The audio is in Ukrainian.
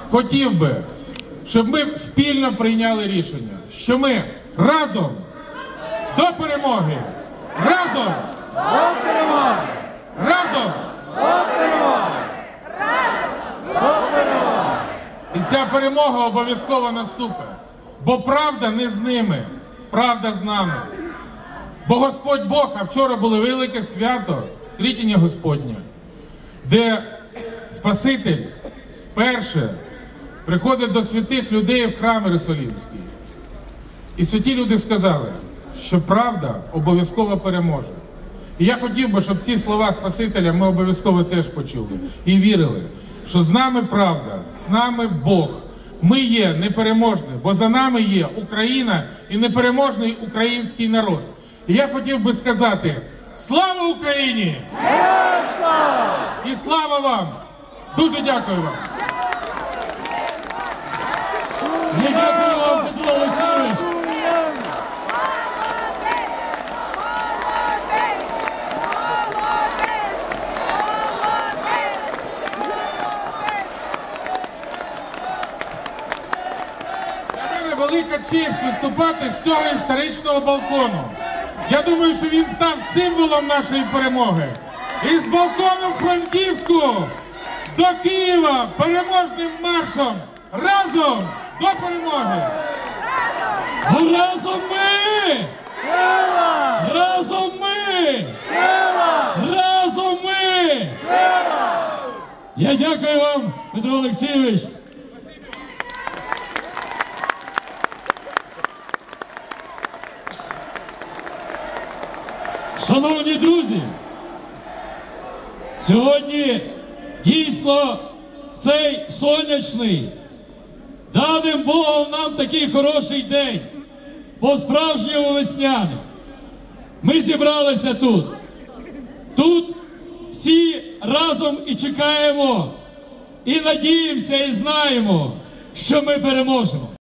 хотів би, щоб ми спільно прийняли рішення, що ми разом до перемоги, разом До перемоги! разом. До перемоги! До перемоги! І ця перемога обов'язково наступить. Бо правда не з ними, правда з нами. Бо Господь Бог, а вчора було велике свято, Срітіння Господнє, де Спаситель вперше приходить до святих людей в храм Єрусалимський. І святі люди сказали, що правда обов'язково переможе. І я хотів би, щоб ці слова Спасителя ми обов'язково теж почули і вірили, що з нами правда, з нами Бог. Ми є непереможні, бо за нами є Україна і непереможний український народ. І я хотів би сказати: слава Україні! Героям слава! І слава вам! Дуже дякую вам! Я дякую вам, Петро Олексійович. Для мене велика честь виступати з цього історичного балкону. Я думаю, що він став символом нашої перемоги. І з балкону Франківську до Києва переможним маршем разом до перемоги! Бо разом ми! Сила! Разом ми! Сила! Разом ми! Сила! Я дякую вам, Петро Олексійович. Шановні друзі, сьогодні дійсно в цей сонячний, даним Богом нам такий хороший день, по-справжньому весняний. Ми зібралися тут. Тут всі разом і чекаємо, і надіємося, і знаємо, що ми переможемо.